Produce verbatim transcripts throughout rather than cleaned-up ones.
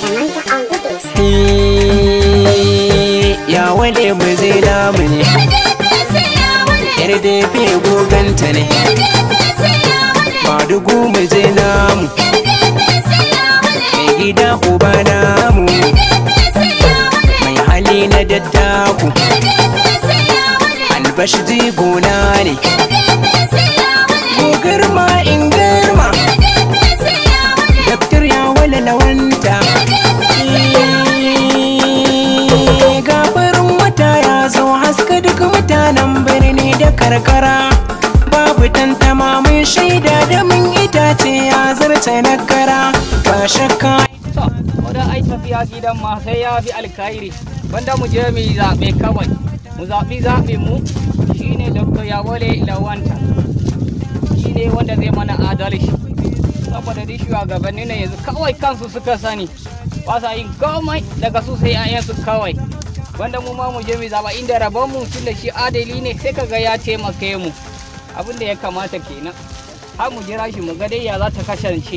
Ya wale mu zai namu ne, R D P goganta ne, Madugu mu zai namu, mai gida uba namu, mai hali na dattaku, albashi jigona ne, ko girma in girma, Daktar ya wale lawanta. Gafarin wata ya zo haska duk mutanen birni da karkara, babu tantama mun shaida da mun itace ya zarce na kara, ba shakka. To, wadda ai tafiya gidan ma sai ya fi alkhairi, wanda mu je mu yi zaɓe kawai, mu zaɓi zaɓin mu shine Daktar Yawale Lawanta, shine wanda zai mana adalci, saboda dai shugabanni ne yanzu kawai kansu suka sani, ba sa yin komai daga su sai 'ya'yansu kawai. Wanda mu ma mu je mu zaba inda rabon mu tunda shi adali ne sai kaga ya taimake mu, abin da ya kamata kenan. Har mu jira shi mu ga dai ya za ta kasance.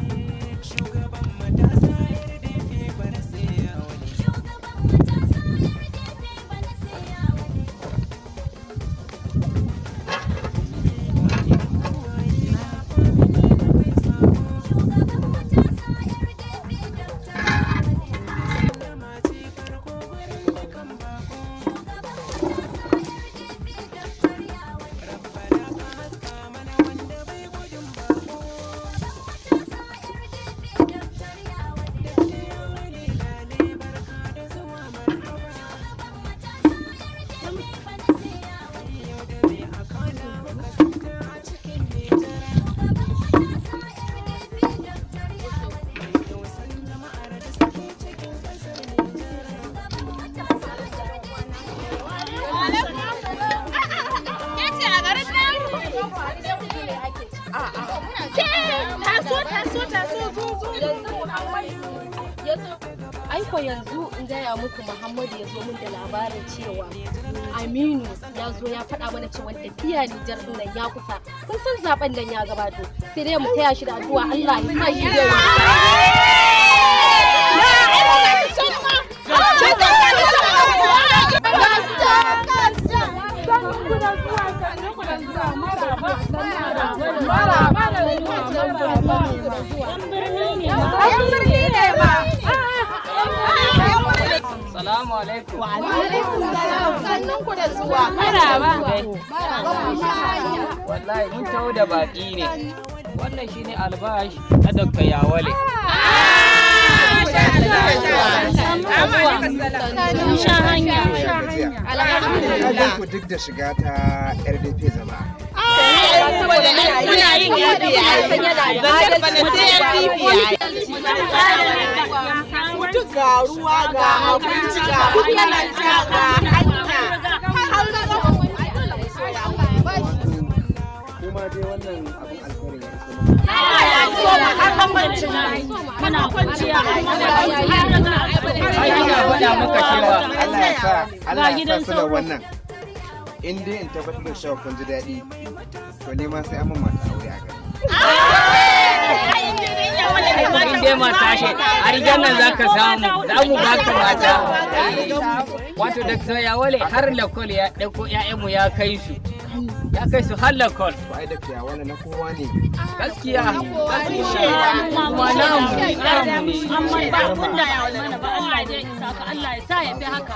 Aiko yanzu in gaya muku Muhammadu ya zo min da labarin cewa Aminu ya zo ya faɗa mana cewa tafiya Nijar din nan ya kusa. Kun san zaben nan ya gabato. Sai dai mu taya shi da addu'a Allah ya sa shi da Salamu alaikum. Wa alaikum salam. Sannun ku da zuwa. Maraba. Wallahi mun taho da baki ne. Wannan shine albash na Daktar Yawale. sha hanya. Alhamdulillah. Ku duk da shiga ta R D P zama. Muna yin yadda ya yi. Zan bana sai R D P ya yi. Mutu ga ruwa ga abinci ga makaranta ga hanya. Kuma dai wannan abin alkhairin ya iso Muna kwanciya. Ai ina faɗa maka cewa Allah ya sa Allah ya sa su da wannan. In dai in tabbatar da cewa kun ji daɗi, to ne ma sai an mun mata aure a gari. in dai mata ce a rigar nan za ka samu, za mu ba ka mata. Wato Daktar Yawale har lakol ya ɗauko 'ya'yanmu ya kai su. Ya kai su har lakol. Ai da kiya wannan na kowa ne. Gaskiya, gaskiya. Kuma namu ne, namu ne. Amma ba abun da ya mana ba Allah ya isa ka Allah ya sa ya fi haka.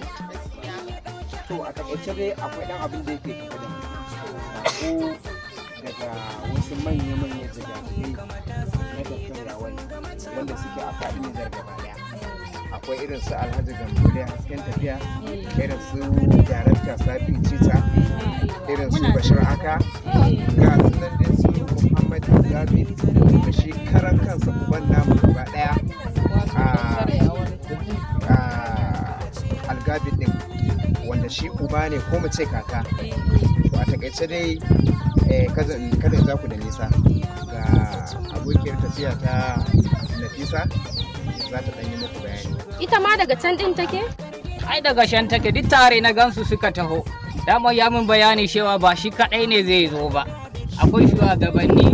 To a takaice dai akwai ɗan abin da yake tafi da mu. Ko daga wasu manya-manyan jami'ai na Daktar Yawale wanda suke a faɗin Nijar gaba ɗaya. Akwai irin su Alhaji Gambo da hasken tafiya, irin su Darakta Sabi Cita, irin su Bashir Aka, ga sunan dai su Muhammad Gabi da shi karan kansa uban namu gaba ɗaya a Algabi ɗin wanda shi uba ne ko mu ce kaka. To a takaice dai kada za ku da nisa ga abokiyar tafiya ta Nafisa za ta ɗan yi muku bayani. Ita ma daga can din take? Ai daga shan take duk tare na gansu suka taho. Dama ya min bayani cewa ba shi kaɗai ne zai zo ba. Akwai shugabanni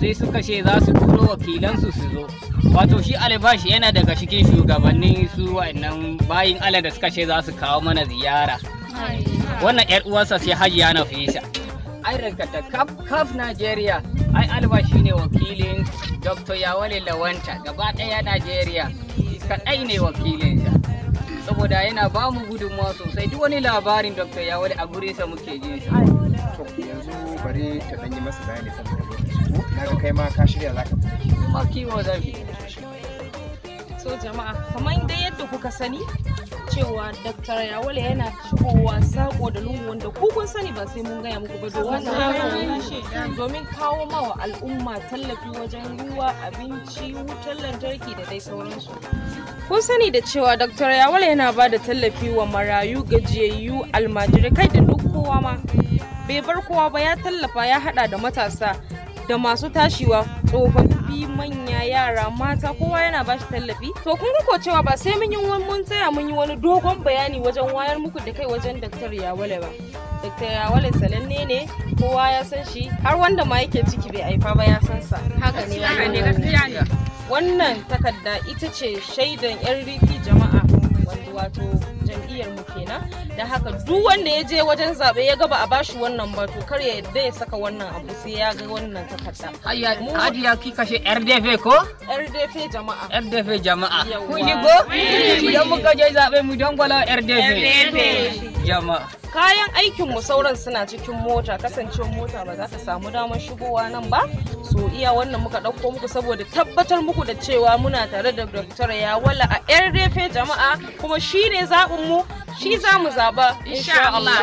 sai suka ce za su turo wakilansu su zo. Wato shi albashi yana daga cikin shugabannin su wa'annan bayin Allah da suka ce za su kawo mana ziyara. Wannan yar uwarsa sai Hajiya Nafisa. Ai rankata kaf kaf Najeriya, ai albashi ne wakilin Doctor Yawale Lawanta gaba ɗaya Najeriya. Kaɗai ne wakilinsa. Saboda yana ba mu gudunmawa sosai, duk wani labarin Doctor Yawale a gurinsa muke jin sa. To yanzu bari ta ɗan yi masa bayani saboda lokaci. Na ga kai ma ka shirya za ka tafi. Ma kiwo zafi. So jama'a, kamar dai yadda kuka sani cewa Doctor Yawale yana shigowa sako da lungu wanda ku kun sani ba sai mun gaya muku ba domin domin kawo mawa al'umma tallafi wajen ruwa, abinci, wutar lantarki da dai sauransu. Kun sani da cewa Doctor Yawale yana ba da tallafi wa marayu, gajiyayyu, almajirai kai da duk kowa ma. Bai bar kowa ba, ya tallafa, ya hada da matasa da masu tashiwa, tsofaffi, manya, yara, mata, kowa yana ba shi tallafi. To kun ga ko cewa ba sai mun yi mun tsaya mun yi wani dogon bayani wajen wayar muku da kai wajen Doctor Yawale ba. Doctor Yawale sananne ne, kowa ya san shi, har wanda ma yake ciki bai haifa ba ya san sa. Haka ne, gaskiya ne. Wannan takarda ita ce shaidan yan riki jama'a wanda wato jam'iyyar mu kenan. Da haka duk wanda ya je wajen zabe ya gaba a bashi wannan ba to kar ya yadda ya saka wannan abu sai ya ga wannan takarda. Hajiya kika ce R D F ko? R D F jama'a. R D F jama'a. Kun ji ko? Idan muka je zabe mu dangwala R D F jama'a. Kayan aikin mu sauran suna cikin mota, kasancewar mota ba za ta samu damar shigowa nan ba. So iya wannan muka ɗauko muku saboda tabbatar muku da cewa muna tare da Doctor Yawale a R D F jama'a, kuma shi ne zaɓin mu, shi za mu zaɓa insha Allah.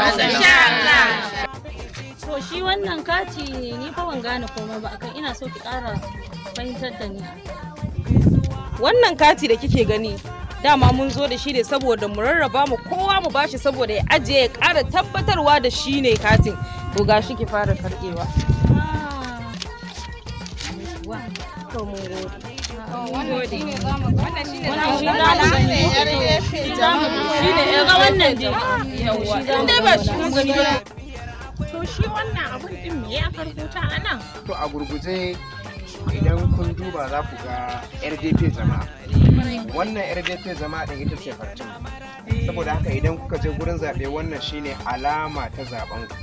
To shi wannan kati ni fa ban gane komai ba, akan ina so ki ƙara fahimtar da ni. Wannan kati da kike gani dama mun zo da shi ne saboda mu rarraba mu kowa mu bashi saboda ya ajiye ya ƙara tabbatarwa da shi ne katin. To gashi ki fara karɓewa. To mun gode. Wannan shi ne wannan shi ne wannan dai. Yawwa. Dai ba shi mun gani ba. To shi wannan abun din me ya farkuta anan? To a gurguje idan kun duba za ku ga R D P jama'a. Wannan R D P jama'a din ita ce farcin. Saboda haka idan kuka je gurin zaɓe wannan shine alama ta zaben ku.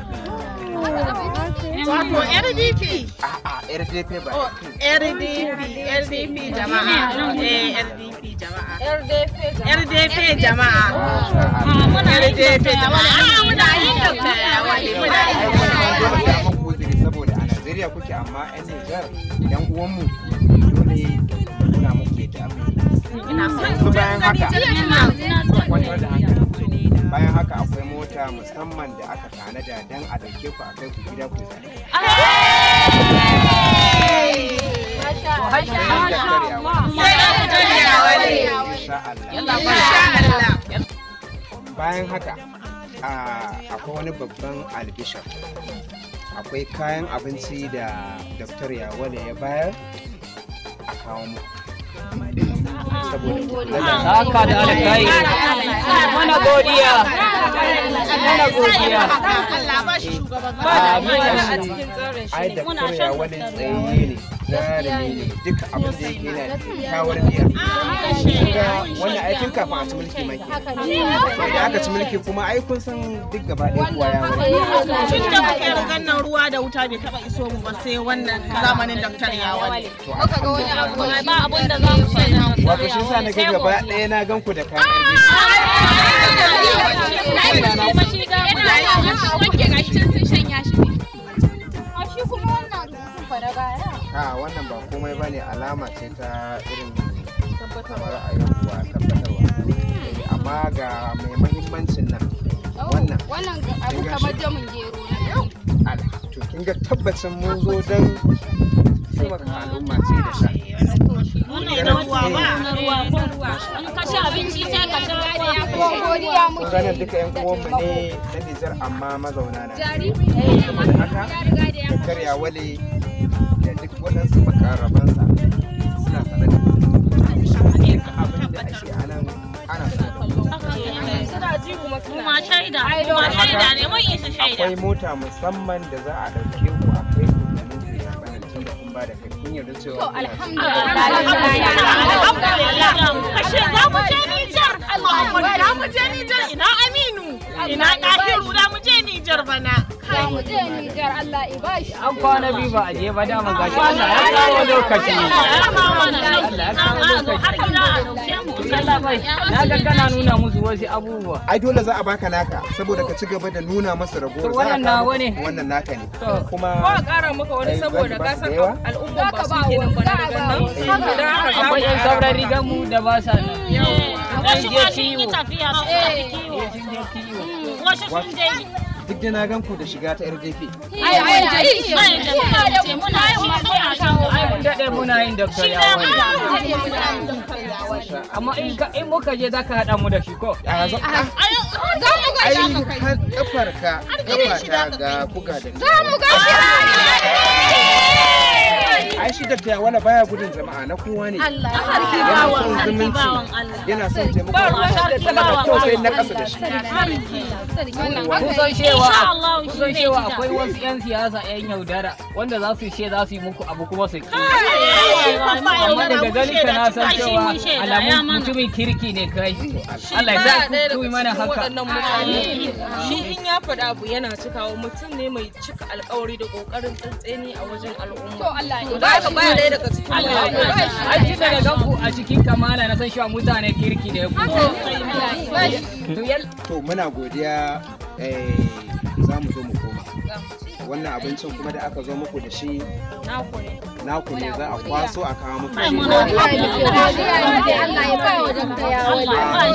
Wato R D P? A'a R D P ba. R D P, R D P jama'a. Eh R D P jama'a. R D F R D P jama'a. R D P jama'a. Ah muna yin Doctor Yawale muna yin. Saboda a Najeriya kuke amma 'yan Nijar yan uwanmu dole muna muku da abin. Ina son bayan haka ina bayan haka akwai mota musamman da aka tanada don a dauke ku a kai ku gida ku zaɓe. Bayan haka akwai wani babban albishir, akwai kayan abinci da Doctor Yawale ya bayar a kawo mu. Saka da alkai. Mana godiya. Mana godiya. Allah ba shi shugaban ai da kare wani tsaye ne, jarumi ne, duka abin da yake yana kyawar niyya. Wannan aikin kafin a ci mulki mai. Idan aka ci mulki kuma ai kun san duk gaba ɗaya kuwa ya wani. Tun da muke gannan ruwa da wuta bai taɓa iso mu ba sai wannan zamanin Doctor Yawale. Muka ga wani abu ba abin da za mu shaida. Wato shi sa na ga gaba ɗaya na gan ku da kayan a wannan ba komai ba ne, alama ce ta irin kamar a yankuwa tabbatarwa, amma ga mai mahimmancin nan wannan wannan abu kamar jamin gero na to kin ga tabbacin mun zo don taimaka al'umma ce da sha. Kun ganin duka yan uwanmu ne na Nijar amma mazauna na. Saboda haka Doctor Yawale da duk waɗansu makarabansa suna sanar da duka abin da ake a nan ana akwai mota musamman da za a ɗauke ku a kai ku da mutu ya tsananci da kuma ba da kai kun yarda cewa To kuna- alhamdulillah ashe za mu je Nijar za mu je Nijar ina Aminu ina Dahiru za mu je Nijar bana Za mu je Nijar Allah ya bashi. An kwana biyu ba a je ba dama gashi Allah ya kawo lokaci. Allah bai, na ga kana nuna musu wasu abubuwa. ai dole za a baka naka saboda ka ci gaba da nuna masa ragowar. To wannan Za a kawo nawa ne? maka wannan naka ne To. kuma Ko a ƙara maka wani Eh, saboda zaki ba ka su san da yawa? al'umman ba su kenan ba na daga nan. Idan aka samu Akwai yan sauran rigar mu da ba sa nan. Wasu je ma sun kiwo. yi tafiya sun tafi kiwo. Sun je kiwo. Wasu sun je duk da na gan ku da shiga ta R D P. ai ai ai mai da muka ce muna yi muna shan Ai mun daɗe muna yin Doctor Yawale. Masha Amma in ka in muka je za ka haɗa mu da shi ko? Allah. Za mu ga ai har kafar ka kafa ta ga buga da za mu ga ai shi Doctor Yawale baya gudun jama'a na kowa ne Allah ya sarki yana bawan son sarki zumunci bawan Allah. yana son taimako Ba ruwan da sarki talaka bawan kyau sai Allah. na kasa da shi Kun san cewa Insha Allah kun shi san zai cewa ji akwai wasu 'yan siyasa 'yan yaudara wanda za su ce za su yi muku abu kuma su ki. Amma daga ganin ka na san cewa alamun mutumin kirki ne kai. Allah ya sa ku yi mana haka. waɗannan mutane shi in ya faɗa abu yana cikawa mutum ne mai cika alƙawari da ƙoƙarin tsantseni a wajen al'umma. To Allah ya Da haka baya ɗaya daga cikin Allah ya waɗannan. bashi. Ai tun daga ganku a cikin kamala na san cewa mutane kirki ne ku. To yal to muna godiya eh, za mu zo mu koma wannan abincin kuma da aka zo muku da shi naku ne za a kwaso a kawo muku shi. Muna Allah ya ba wa Dakta Yawale.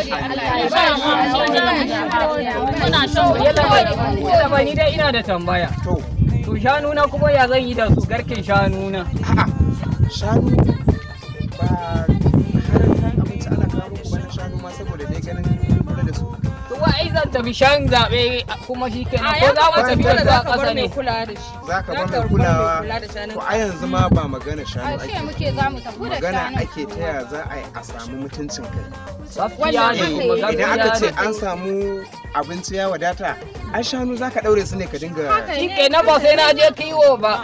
muna shan yalla ba ni dai ina da tambaya. to To shanu na kuma ya zan yi da su garken shanu na. a'a shanu ba har kayan abinci ana kawo muku ba na shanu ma saboda dai ganin kula da su. To wa ai zan tafi shan zaɓe kuma shi kenan A ko ya za mu kamata tafi dole da za ka ƙasa bar ne. mai kula da shi. za ka bar Za mai ka kulawa kula da shanun. to a yanzu ma ba magana shanu Ashe ake muke za mu tafi da magana shanu. ake ta ya za a yi a samu mutuncin kai. Gaskiya ne kuma Idan aka ce gaskiya an samu abinci ya wadata ai shanu za ka ɗaure su ne ka dinga ne. Shi kenan ba sai na je kiwo ba.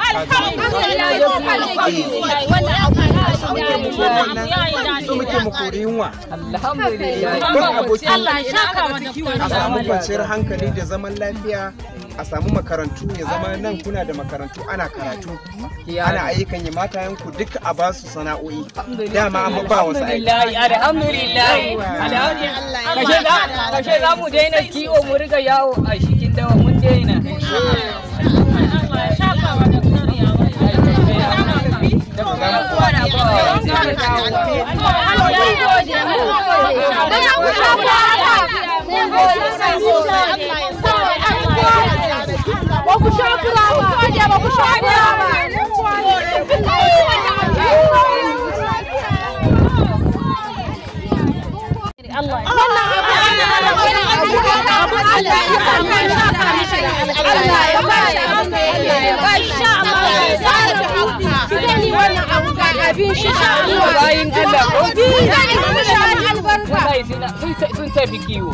so muke mu kori yunwa Alhamdulillah. don aboki Allah ya shaka wa a Dakta samu Yawale. kwanciyar hankali da zaman lafiya a samu makarantu ya zama nan kuna da makarantu ana karatu ana ayyukan yi matayenku duka a ba su sana'o'i dama an ba wasu aiki Alhamdulillah. Alhamdulillah. Kashe za kashe za mu daina kiwo mu riga yawo a cikin dawa mun daina. Allah ya shaka wa Dakta Yawale. Ba ku sha fura ba, ba ku sha fura ba. Allah Bayin Allah ko wallahi suna sun sun tafi kiwo.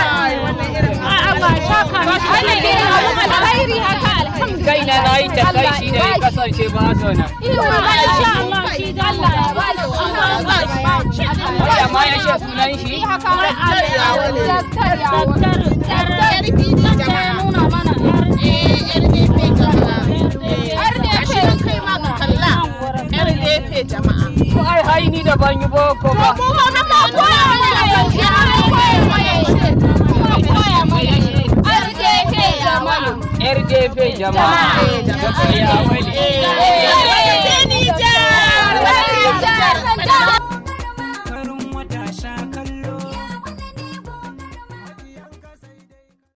Kai na na yi ta kai shi ne ya kasance ba su na. Ya ma ya ce sunan shi. Ko ai hai ni da ban yi boko ba. R D P jama'a. Dokta Yawale.